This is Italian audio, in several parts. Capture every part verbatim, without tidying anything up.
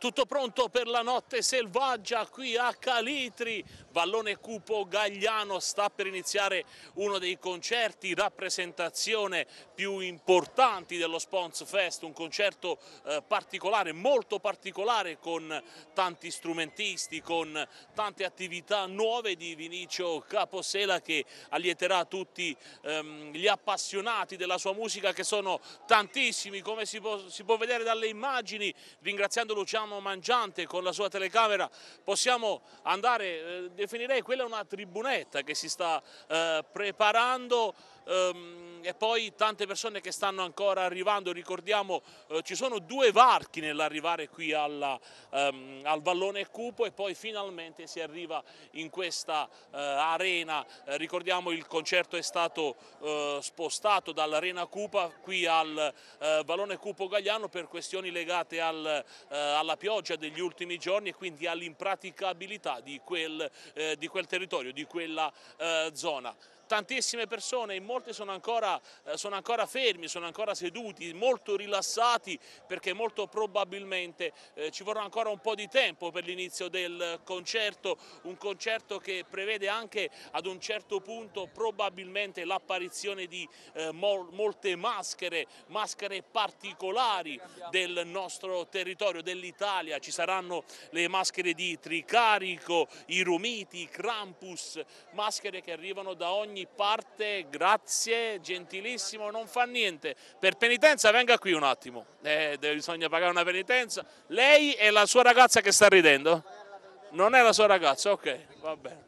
Tutto pronto per la notte selvaggia qui a Calitri, Vallone Cupo Gagliano. Sta per iniziare uno dei concerti rappresentazione più importanti dello Spons Fest, un concerto eh, particolare, molto particolare, con tanti strumentisti, con tante attività nuove di Vinicio Capossela, che allieterà tutti ehm, gli appassionati della sua musica, che sono tantissimi, come si può, si può vedere dalle immagini. Ringraziando Luciano Mangiante con la sua telecamera possiamo andare, eh, definirei quella una tribunetta che si sta eh, preparando, ehm, e poi tante persone che stanno ancora arrivando. Ricordiamo eh, ci sono due varchi nell'arrivare qui alla, ehm, al Vallone Cupo, e poi finalmente si arriva in questa eh, arena. Eh, ricordiamo il concerto è stato eh, spostato dall'Arena Cupa qui al eh, Vallone Cupo Gagliano per questioni legate al, eh, alla pioggia degli ultimi giorni e quindi all'impraticabilità di quel, eh, di quel territorio, di quella eh, zona. Tantissime persone, in molti sono ancora, eh, sono ancora fermi, sono ancora seduti, molto rilassati, perché molto probabilmente eh, ci vorrà ancora un po' di tempo per l'inizio del concerto, un concerto che prevede anche ad un certo punto probabilmente l'apparizione di eh, mol molte maschere, maschere particolari del nostro territorio, dell'Italia. Ci saranno le maschere di Tricarico, i Romiti, i Krampus, maschere che arrivano da ogni parte. Grazie, gentilissimo, non fa niente. Per penitenza venga qui un attimo, eh, bisogna pagare una penitenza. Lei è la sua ragazza che sta ridendo? Non è la sua ragazza, ok, va bene.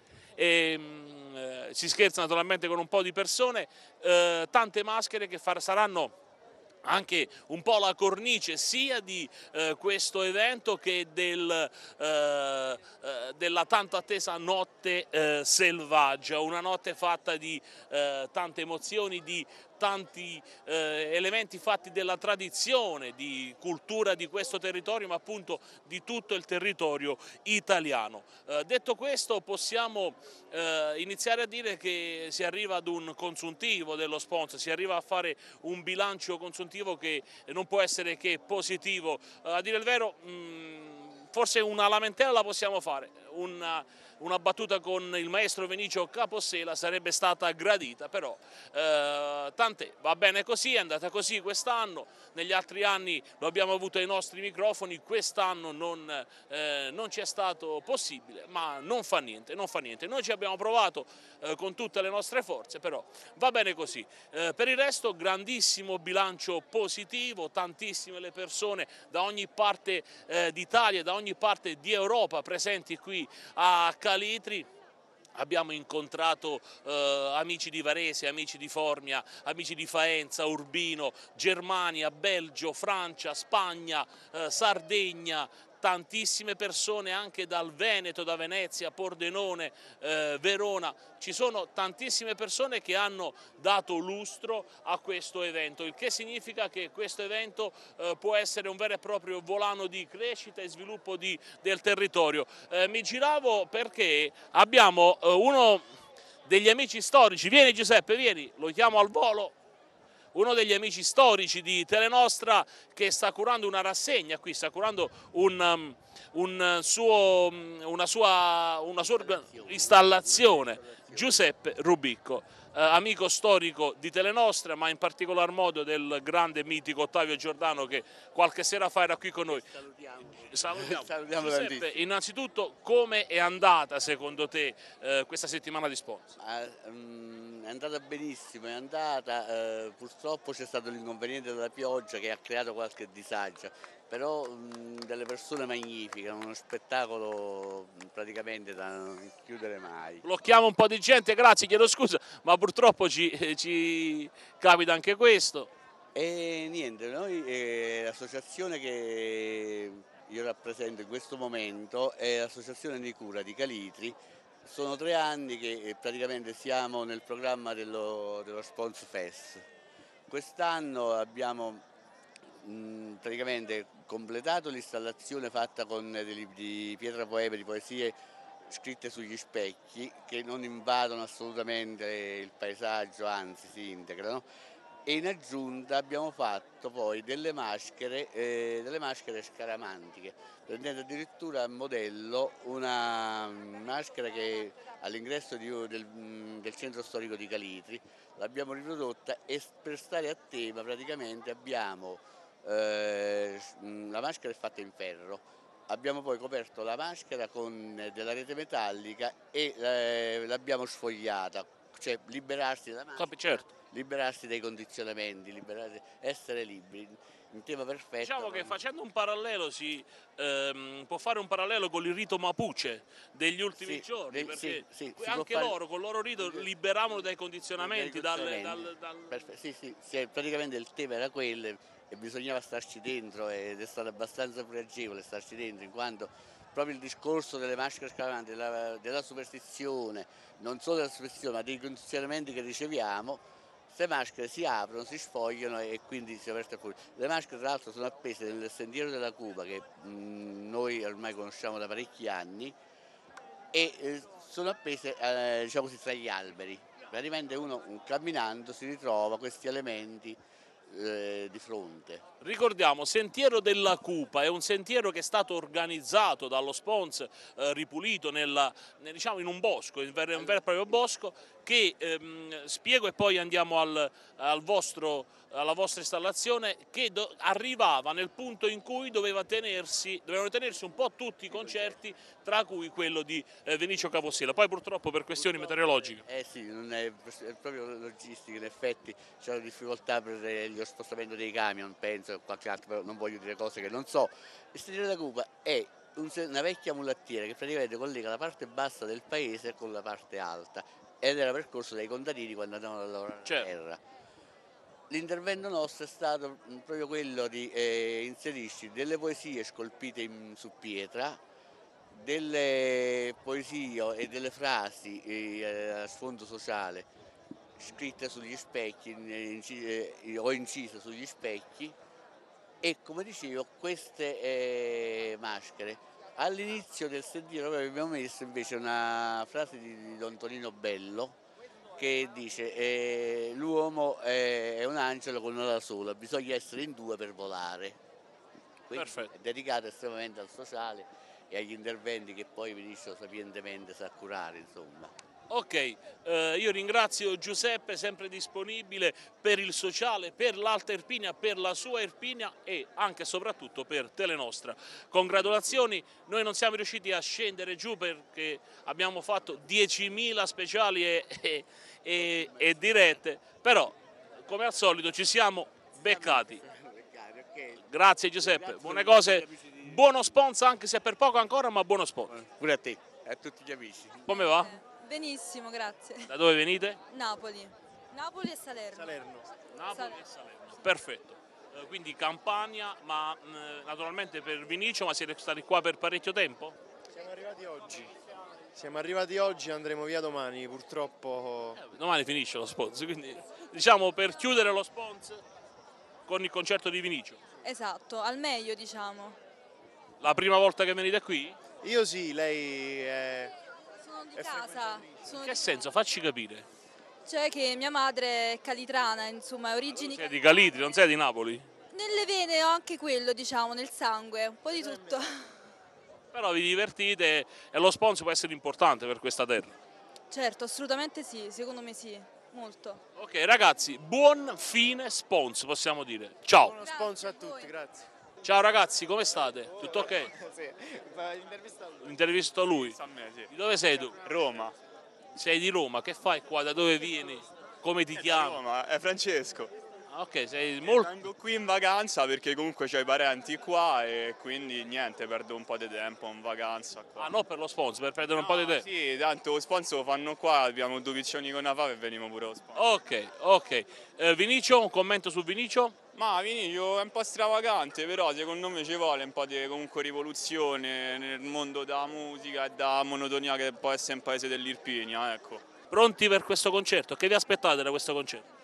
E, mh, eh, si scherza naturalmente con un po' di persone, eh, tante maschere che far, saranno anche un po' la cornice sia di eh, questo evento che del, eh, eh, della tanto attesa notte eh, selvaggia, una notte fatta di eh, tante emozioni, di tanti eh, elementi fatti della tradizione, di cultura di questo territorio, ma appunto di tutto il territorio italiano. Eh, detto questo, possiamo eh, iniziare a dire che si arriva ad un consuntivo dello sponsor, si arriva a fare un bilancio consuntivo che non può essere che positivo. Eh, a dire il vero, mh, forse una lamentela la possiamo fare, una, una battuta con il maestro Vinicio Capossela sarebbe stata gradita, però eh, tant'è, va bene così, è andata così quest'anno. Negli altri anni lo abbiamo avuto ai nostri microfoni, quest'anno non, eh, non ci è stato possibile, ma non fa niente, non fa niente. Noi ci abbiamo provato eh, con tutte le nostre forze, però va bene così. Eh, per il resto grandissimo bilancio positivo, tantissime le persone da ogni parte eh, d'Italia, da ogni parte di Europa presenti qui a Calitri. Abbiamo incontrato eh, amici di Varese, amici di Formia, amici di Faenza, Urbino, Germania, Belgio, Francia, Spagna, eh, Sardegna, tantissime persone anche dal Veneto, da Venezia, Pordenone, eh, Verona. Ci sono tantissime persone che hanno dato lustro a questo evento, il che significa che questo evento eh, può essere un vero e proprio volano di crescita e sviluppo di, del territorio. Eh, mi giravo perché abbiamo eh, uno degli amici storici. Vieni Giuseppe, vieni, lo chiamo al volo. Uno degli amici storici di Telenostra, che sta curando una rassegna qui, sta curando un, um, un suo, una, sua, una sua installazione, Giuseppe Rubicco, eh, amico storico di Telenostra, ma in particolar modo del grande mitico Ottavio Giordano, che qualche sera fa era qui con noi. Salutiamo. Salutiamo. Salutiamo Giuseppe, tantissimo. innanzitutto come è andata secondo te eh, questa settimana di sponsor? Ah, mm, è andata benissimo, è andata, eh, purtroppo c'è stato l'inconveniente della pioggia che ha creato qualche disagio, però mm, delle persone magnifiche, uno spettacolo mm, praticamente da non chiudere mai. Blocchiamo un po' di gente, grazie, chiedo scusa, ma purtroppo ci, ci capita anche questo. E niente, noi eh, l'associazione che io rappresento in questo momento è l'associazione di cura di Calitri. Sono tre anni che eh, praticamente siamo nel programma dello, dello Spons Fest. Quest'anno abbiamo mh, praticamente completato l'installazione fatta con dei libri di pietra poetica, di poesie scritte sugli specchi, che non invadono assolutamente il paesaggio, anzi si integrano. e in aggiunta abbiamo fatto poi delle maschere, eh, delle maschere scaramantiche, prendendo addirittura a modello una maschera che all'ingresso del, del centro storico di Calitri, l'abbiamo riprodotta e per stare a tema praticamente abbiamo, eh, la maschera è fatta in ferro, abbiamo poi coperto la maschera con della rete metallica e eh, l'abbiamo sfogliata, cioè liberarsi dalla maschera. Certo. Liberarsi dai condizionamenti, liberarsi, essere liberi, un tema perfetto. Diciamo che facendo un parallelo si ehm, può fare un parallelo con il rito Mapuche degli ultimi sì, giorni, dei, perché sì, sì, anche fare... loro con il loro rito liberavano dai condizionamenti. Dai Dal, condizionamenti. dal, dal... Sì, sì, sì, praticamente il tema era quello e bisognava starci dentro ed è stato abbastanza pregevole starci dentro, in quanto proprio il discorso delle maschere scalamanti, della, della superstizione, non solo della superstizione ma dei condizionamenti che riceviamo, queste maschere si aprono, si sfogliano e quindi si apre fuori. Le maschere tra l'altro sono appese nel Sentiero della Cupa che mh, noi ormai conosciamo da parecchi anni e eh, sono appese eh, diciamo così, tra gli alberi. Praticamente uno camminando si ritrova questi elementi eh, di fronte. Ricordiamo, Sentiero della Cupa è un sentiero che è stato organizzato dallo sponsor, eh, ripulito nella, nel, diciamo in un bosco, in un vero e proprio bosco, che ehm, spiego e poi andiamo al, al vostro, alla vostra installazione, che do, arrivava nel punto in cui doveva tenersi, dovevano tenersi un po' tutti i concerti, tra cui quello di eh, Vinicio Cavossela. Poi purtroppo per questioni meteorologiche. Eh sì, non è, è proprio logistica, in effetti c'è difficoltà per lo spostamento dei camion, penso, o qualche altro, però non voglio dire cose che non so. Il Sentiero della Cupa è un, una vecchia mulattiera che praticamente collega la parte bassa del paese con la parte alta ed era percorso dai contadini quando andavano a lavorare la certo. terra. L'intervento nostro è stato proprio quello di eh, inserirci delle poesie scolpite in, su pietra, delle poesie e delle frasi eh, a sfondo sociale scritte sugli specchi eh, o incise sugli specchi e come dicevo queste eh, maschere all'inizio del sentiero abbiamo messo invece una frase di, di Don Tonino Bello che dice eh, l'uomo è un angelo con un'ala sola, bisogna essere in due per volare. Quindi Perfetto. è dedicato estremamente al sociale e agli interventi che poi Vinicio sapientemente sa curare, insomma. Ok, eh, io ringrazio Giuseppe, sempre disponibile per il sociale, per l'Alta Irpinia, per la sua Irpinia e anche e soprattutto per Telenostra. Congratulazioni, noi non siamo riusciti a scendere giù perché abbiamo fatto diecimila speciali e, e, e, e dirette, però come al solito ci siamo beccati. Grazie Giuseppe, buone cose, buono sponsor anche se per poco ancora, ma buono sponsor. Pure a te e a tutti gli amici. Come va? Benissimo, grazie. Da dove venite? Napoli. Napoli e Salerno. Salerno. Napoli e Salerno. Perfetto. Eh, quindi Campania, ma mh, naturalmente per Vinicio, ma siete stati qua per parecchio tempo? Siamo arrivati oggi. Siamo arrivati oggi, andremo via domani, purtroppo. Eh, domani finisce lo sponsor, quindi diciamo per chiudere lo sponsor con il concerto di Vinicio. Esatto, al meglio diciamo. La prima volta che venite qui? Io sì, lei è... Sono di È casa. Sono Che di senso? casa. Facci capire. Cioè che mia madre è calitrana, insomma, è origini Sei di calitrane. Calitri, non sei di Napoli? Nelle vene ho anche quello, diciamo, nel sangue, un po' di tutto. Però vi divertite e lo sponsor può essere importante per questa terra. Certo, assolutamente sì, secondo me sì, molto. Ok ragazzi, buon fine sponsor possiamo dire. Ciao. Buono sponsor a Grazie a voi. tutti, grazie. Ciao ragazzi, come state? Tutto ok? Sì, fa l'intervista a lui. Intervisto lui. A me, sì. Di dove sei tu? Roma. Sei di Roma, che fai qua? Da dove vieni? Come ti chiami? Roma, è Francesco. Ah, ok, sei molto... Vengo qui in vacanza perché comunque ho i parenti qua e quindi niente, perdo un po' di tempo in vacanza qua. Ah, no per lo sponsor, per perdere un po' di tempo. Sì, tanto lo sponsor lo fanno qua, abbiamo due piccioni con una fava e veniamo pure lo sponsor. Ok, ok. Eh, Vinicio, un commento su Vinicio? Ma Vinicio è un po' stravagante, però secondo me ci vuole un po' di comunque rivoluzione nel mondo della musica e della monotonia che può essere un paese dell'Irpinia, ecco. Pronti per questo concerto? Che vi aspettate da questo concerto?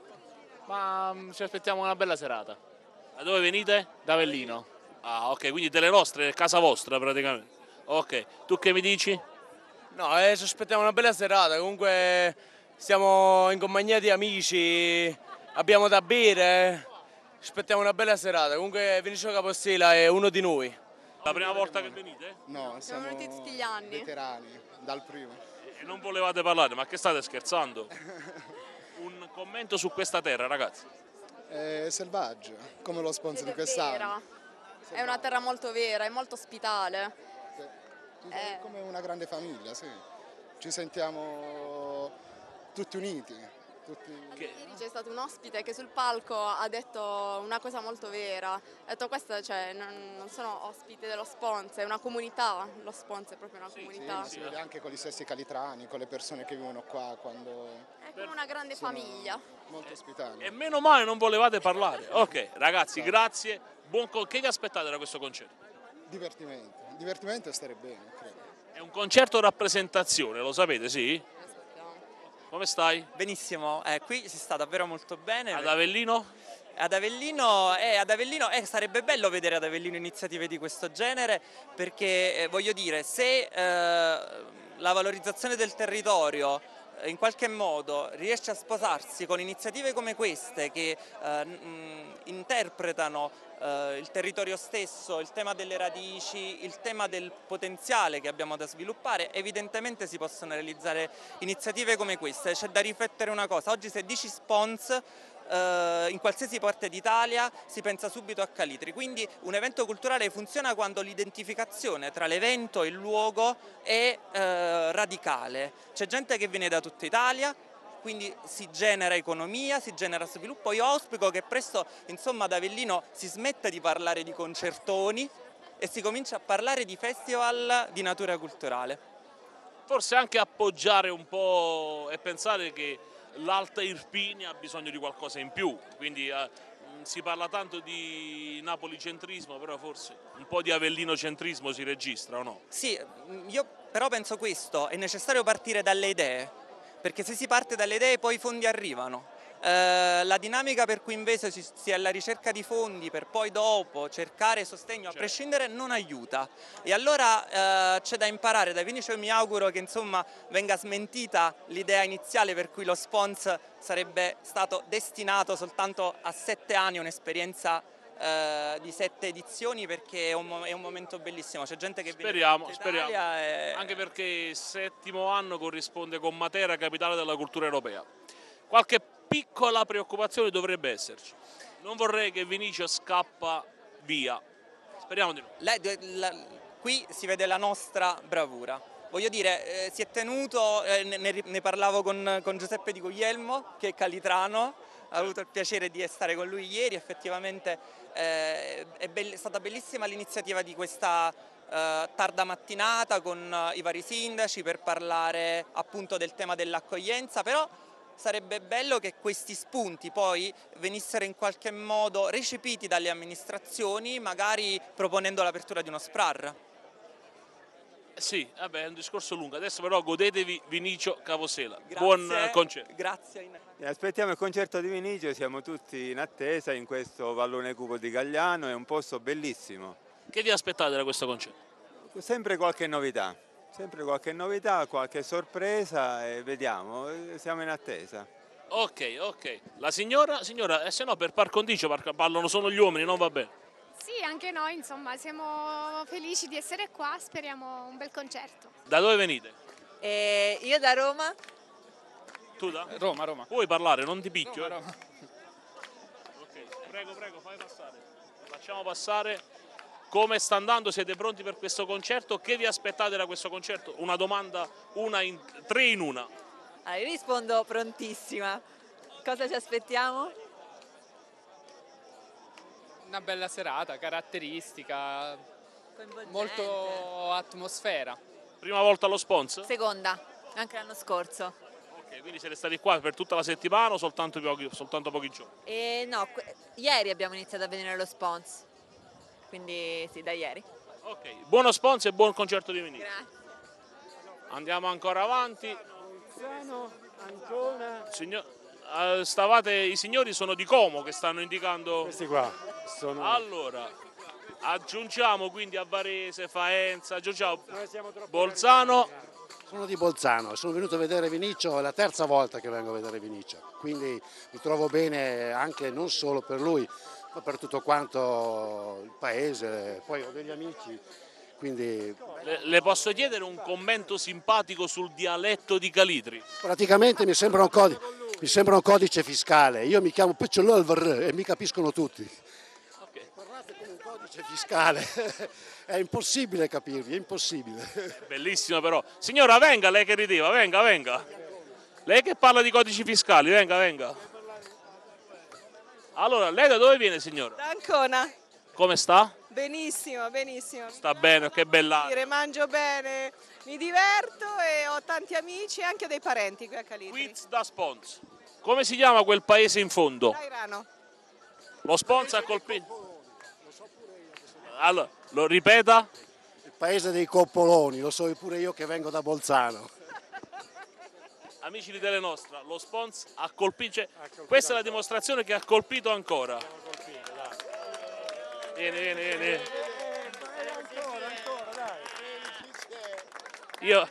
Ma mm, ci aspettiamo una bella serata. Da dove venite? Da Avellino. Ah, ok, quindi delle nostre, casa vostra praticamente. Ok, tu che mi dici? No, eh, ci aspettiamo una bella serata. Comunque siamo in compagnia di amici abbiamo da bere, aspettiamo una bella serata. Comunque Vinicio Capostela è uno di noi. La prima volta che venite? No, siamo venuti tutti gli anni. veterani, dal primo. E non volevate parlare, ma che state scherzando? Un commento su questa terra, ragazzi. È selvaggio, come lo sponsor Ed di è quest'anno. vera. È una terra molto vera, è molto ospitale. Sì. Eh. È come una grande famiglia, sì. Ci sentiamo tutti uniti. Tutti... Ieri c'è stato un ospite che sul palco ha detto una cosa molto vera. Ha detto questa, cioè, non, non sono ospiti dello sponsor, è una comunità. Lo sponsor è proprio una comunità. Sì, si vede anche con gli stessi calitrani, con le persone che vivono qua, quando È come una grande sono famiglia. molto ospitali. E meno male non volevate parlare. Ok, ragazzi, grazie. Buon con... Che vi aspettate da questo concerto? Divertimento, divertimento e stare bene, credo. È un concerto rappresentazione, lo sapete, sì? Come stai? Benissimo, eh, qui si sta davvero molto bene. Ad Avellino? Ad Avellino, eh, ad Avellino eh, sarebbe bello vedere ad Avellino iniziative di questo genere perché eh, voglio dire, se eh, la valorizzazione del territorio eh, in qualche modo riesce a sposarsi con iniziative come queste che eh, mh, interpretano eh, il territorio stesso, il tema delle radici, il tema del potenziale che abbiamo da sviluppare, evidentemente si possono realizzare iniziative come queste. C'è da riflettere una cosa, oggi se dici spons Uh, in qualsiasi parte d'Italia si pensa subito a Calitri, quindi un evento culturale funziona quando l'identificazione tra l'evento e il luogo è uh, radicale. C'è gente che viene da tutta Italia, quindi si genera economia, si genera sviluppo. Io auspico che presto, insomma, ad Avellino si smetta di parlare di concertoni e si comincia a parlare di festival di natura culturale. Forse anche appoggiare un po' e pensare che l'Alta Irpinia ha bisogno di qualcosa in più, quindi eh, si parla tanto di napolicentrismo, però forse un po' di avellinocentrismo si registra, o no? Sì, io però penso questo, è necessario partire dalle idee, perché se si parte dalle idee poi i fondi arrivano. Eh, la dinamica per cui invece si, si è alla ricerca di fondi per poi dopo cercare sostegno a prescindere non aiuta, e allora eh, c'è da imparare da Vinicio. Mi auguro che insomma venga smentita l'idea iniziale per cui lo sponsor sarebbe stato destinato soltanto a sette anni, un'esperienza eh, di sette edizioni, perché è un, è un momento bellissimo, c'è gente che speriamo, viene speriamo. e... Anche perché il settimo anno corrisponde con Matera, capitale della cultura europea. Qualche piccola preoccupazione dovrebbe esserci. Non vorrei che Vinicio scappa via. Speriamo di no. La, la, qui si vede la nostra bravura. Voglio dire, eh, si è tenuto, eh, ne, ne parlavo con, con Giuseppe Di Guglielmo, che è calitrano, ho avuto il piacere di stare con lui ieri, effettivamente eh, è, be- è stata bellissima l'iniziativa di questa eh, tarda mattinata con eh, i vari sindaci per parlare appunto del tema dell'accoglienza, però sarebbe bello che questi spunti poi venissero in qualche modo recepiti dalle amministrazioni, magari proponendo l'apertura di uno S P R A R. Sì, vabbè, è un discorso lungo. Adesso però godetevi Vinicio Capostela. Grazie, Buon concerto. Grazie. Aspettiamo il concerto di Vinicio, siamo tutti in attesa in questo vallone cupo di Gagliano, è un posto bellissimo. Che vi aspettate da questo concerto? Sempre qualche novità. Sempre qualche novità, qualche sorpresa e vediamo, siamo in attesa. Ok, ok. La signora? Signora, eh, se no per par condicio parlano solo gli uomini, non va bene. Sì, anche noi, insomma, siamo felici di essere qua, speriamo un bel concerto. Da dove venite? Eh, io da Roma. Tu da? Roma, Roma. Puoi parlare, non ti picchio. Roma, eh. Roma. Ok, prego, prego, fai passare. Facciamo passare. Come sta andando? Siete pronti per questo concerto? Che vi aspettate da questo concerto? Una domanda, una in, tre in una. Allora, io rispondo prontissima. Cosa ci aspettiamo? Una bella serata, caratteristica, molto atmosfera. Prima volta allo sponsor? Seconda, anche l'anno scorso. Ok, quindi siete stati qua per tutta la settimana o soltanto pochi, soltanto pochi giorni? E no, ieri abbiamo iniziato a venire allo sponsor. Quindi sì, da ieri. Ok, buono sponsor e buon concerto di Vinicio. Grazie. Andiamo ancora avanti. Ancona. Signor, eh, stavate, i signori sono di Como che stanno indicando. Questi qua sono. Allora, aggiungiamo quindi a Varese, Faenza, aggiungiamo Bolzano. Sono di Bolzano, sono venuto a vedere Vinicio, è la terza volta che vengo a vedere Vinicio, quindi mi trovo bene anche non solo per lui, ma per tutto quanto il paese, poi ho degli amici, quindi... Le, le posso chiedere un commento simpatico sul dialetto di Calitri? Praticamente mi sembra un codice, mi sembra un codice fiscale, io mi chiamo Picciololver e mi capiscono tutti. Okay. Parlate come un codice fiscale, è impossibile capirvi, è impossibile. Bellissimo però. Signora, venga, lei che rideva, venga, venga. Lei che parla di codici fiscali, venga, venga. Allora, lei da dove viene, signora? Da Ancona. Come sta? Benissimo, benissimo. Sta bene, che bella. Mangio bene, mi diverto e ho tanti amici e anche dei parenti qui a Calitri. Quiz da Spons. Come si chiama quel paese in fondo? Cairano. Lo Spons ha colpito. Allora, lo ripeta? Il paese dei coppoloni, lo so pure io che vengo da Bolzano. Amici di Telenostra, lo Spons ha colpito, cioè, questa è la dimostrazione che ha colpito ancora. Vieni, vieni, vieni. Io...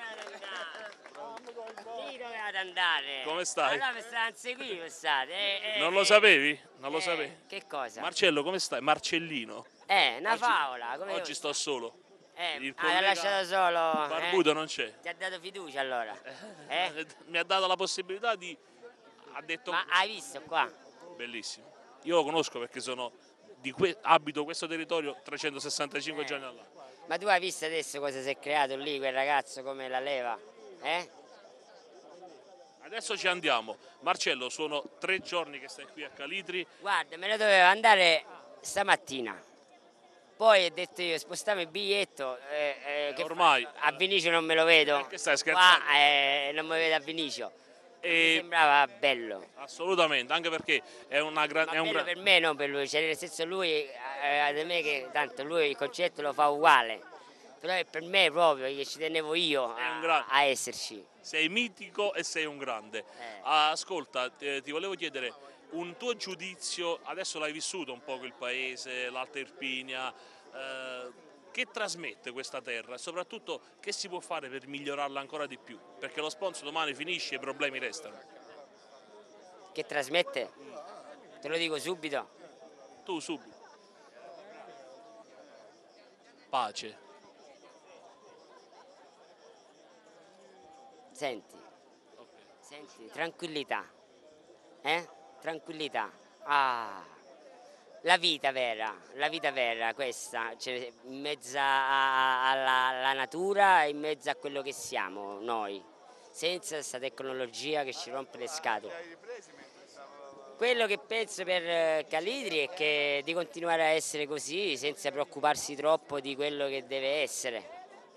andare. Come stai? Allora mi stanno a seguire, state. Eh, eh, Non lo eh. sapevi? Non lo Eh, sapevi? Che cosa? Marcello, come stai? Marcellino. Eh, una Oggi- favola. Come Oggi sto solo. Eh, Il ah, collega l'ha lasciato solo. Barbuto eh? non c'è. Ti ha dato fiducia allora. Eh? Mi ha dato la possibilità di... Ha detto... Ma hai visto qua? Bellissimo. Io lo conosco perché sono di que... abito questo territorio trecentosessantacinque Eh. giorni all'anno. Ma tu hai visto adesso cosa si è creato lì, quel ragazzo come la leva? Eh? Adesso ci andiamo. Marcello, sono tre giorni che stai qui a Calitri. Guarda, me ne dovevo andare stamattina. Poi ho detto io, spostiamo il biglietto. Eh, eh, che ormai. fa? A Vinicio non me lo vedo. Perché stai scherzando? Qua eh, non mi vedo a Vinicio. E- Mi sembrava bello. Assolutamente, anche perché è una grande... Ma bello per me, non per lui. Cioè, nel senso lui, eh, da me che tanto lui il concetto lo fa uguale. Però è per me proprio, che ci tenevo io a, a esserci. Sei mitico e sei un grande. Eh. Ah, ascolta, ti, ti volevo chiedere un tuo giudizio, adesso l'hai vissuto un po' il paese, l'Alta Irpinia, eh, che trasmette questa terra e soprattutto che si può fare per migliorarla ancora di più? Perché lo sponsor domani finisce e i problemi restano. Che trasmette? Te lo dico subito. Tu subito. Pace. Senti, senti, tranquillità, eh? Tranquillità. Ah, la vita vera, la vita vera, questa, cioè, in mezzo a- alla, alla natura e in mezzo a quello che siamo noi, senza questa tecnologia che ci rompe le scatole. Quello che penso per eh, Calitri è che di continuare a essere così senza preoccuparsi troppo di quello che deve essere.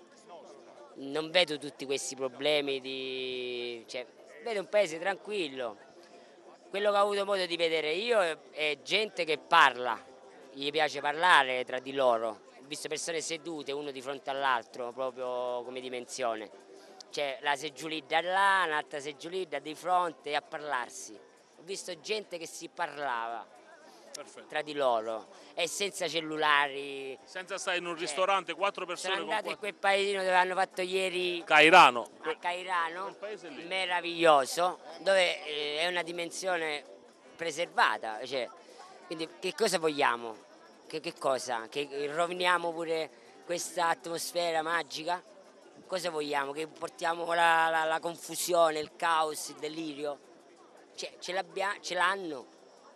Non vedo tutti questi problemi di... cioè, vedo un paese tranquillo. Quello che ho avuto modo di vedere io è, è gente che parla, gli piace parlare tra di loro. Ho visto persone sedute uno di fronte all'altro, proprio come dimensione. Cioè la seggiolidda là, un'altra seggiolidda di fronte a parlarsi. Ho visto gente che si parlava. Perfetto. Tra di loro e senza cellulari. Senza stare in un ristorante, quattro persone Sono con andato in quattro... quel paesino dove hanno fatto ieri Cairano. a Cairano, meraviglioso, dove eh, è una dimensione preservata. Cioè, quindi che cosa vogliamo? Che, che cosa? Che roviniamo pure questa atmosfera magica? Cosa vogliamo? Che portiamo la, la, la confusione, il caos, il delirio? Cioè, ce l'abbiamo, ce l'hanno.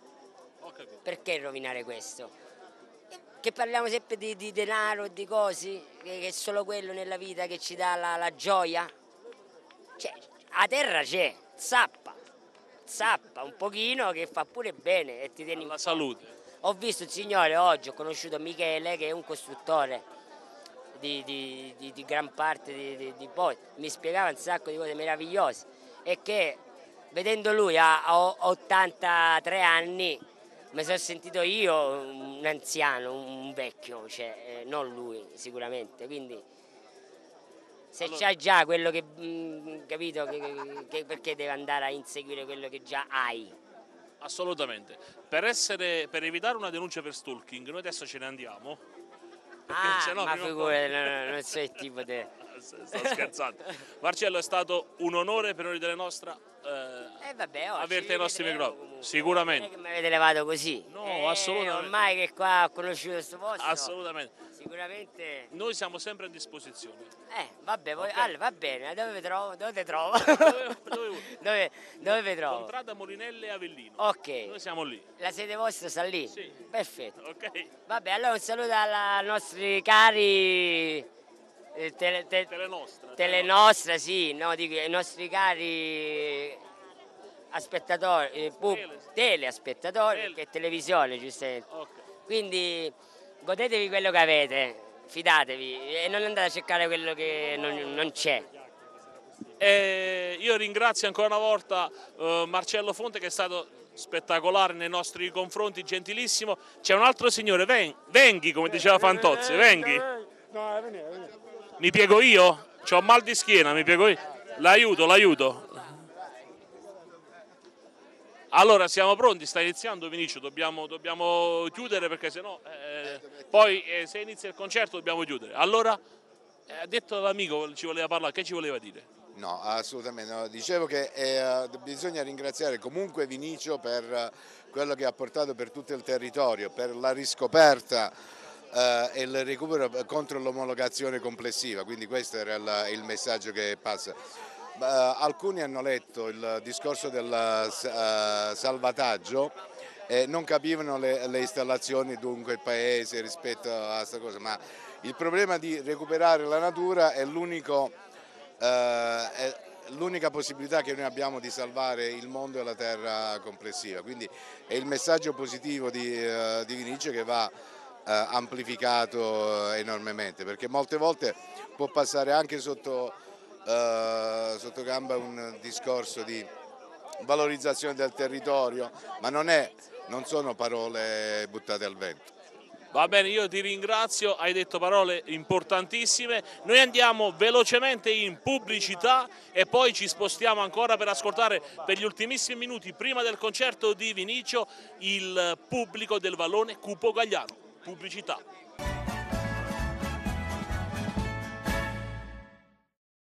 Perché rovinare questo? Che parliamo sempre di, di denaro e di cose, che, che è solo quello nella vita che ci dà la, la gioia. Cioè, a terra c'è, zappa, zappa un pochino che fa pure bene e ti tieni La salute. Ho visto il signore oggi, ho conosciuto Michele che è un costruttore di, di, di, di gran parte di, di, di poi, mi spiegava un sacco di cose meravigliose e che vedendo lui a, a ottantatré anni mi sono sentito io un anziano, un vecchio, cioè, eh, non lui sicuramente, quindi se Allora- c'hai già quello che, mh, capito, che, che- che- perché deve andare a inseguire quello che già hai? Assolutamente. Per, essere, per evitare una denuncia per stalking, noi adesso ce ne andiamo. Ah, se no ma prima o figurati, no, no, non so il tipo di... Sto scherzando. Marcello, è stato un onore per noi della nostra eh, Eh vabbè, oh, averti ci ai nostri rivedremo microfoni. comunque. Sicuramente. Non è che mi avete levato così. No, Eh, assolutamente. Ormai che qua ho conosciuto questo posto. Assolutamente. Sicuramente. Noi siamo sempre a disposizione. Eh, vabbè, voi- Ok. allora, va bene, dove vi trovo? Dove ti trovo? Dove, dove, dove, dove vi trovo? Contrada Molinelle e Avellino. Ok. Noi siamo lì. La sede vostra sta lì? Sì. Perfetto. Ok. Vabbè, allora un saluto alla- ai nostri cari eh, tele, te- Telenostra. Telenostra, sì, no, dico, ai nostri cari aspettatori, eh, pub- Tele. telespettatori, Tele. che è televisione, giustamente. Ok. Quindi godetevi quello che avete, fidatevi e non andate a cercare quello che non, non c'è. E io ringrazio ancora una volta eh, Marcello Fonte, che è stato spettacolare nei nostri confronti, gentilissimo. C'è un altro signore, ven- venghi come diceva Fantozzi, venghi. No, vieni, vieni. Mi piego io? C'ho mal di schiena, mi piego io. L'aiuto, l'aiuto. Allora siamo pronti, sta iniziando Vinicio, dobbiamo, dobbiamo chiudere perché sennò eh, poi eh, se inizia il concerto dobbiamo chiudere. Allora, eh, ha detto l'amico, ci voleva parlare, che ci voleva dire? No, assolutamente no. Dicevo che eh, bisogna ringraziare comunque Vinicio per eh, quello che ha portato per tutto il territorio, per la riscoperta eh, e il recupero contro l'omologazione complessiva, quindi questo era il, il messaggio che passa. Uh, alcuni hanno letto il discorso del uh, salvataggio e non capivano le, le installazioni dunque il paese rispetto a questa cosa, ma il problema di recuperare la natura è l'unico uh, è l'unica possibilità che noi abbiamo di salvare il mondo e la terra complessiva, quindi è il messaggio positivo di, uh, di Vinicio che va uh, amplificato enormemente, perché molte volte può passare anche sotto Uh, sotto gamba un discorso di valorizzazione del territorio, ma non, è, non sono parole buttate al vento. Va bene, io ti ringrazio, hai detto parole importantissime. Noi andiamo velocemente in pubblicità e poi ci spostiamo ancora per ascoltare per gli ultimissimi minuti prima del concerto di Vinicio il pubblico del Vallone Cupo Gagliano. Pubblicità.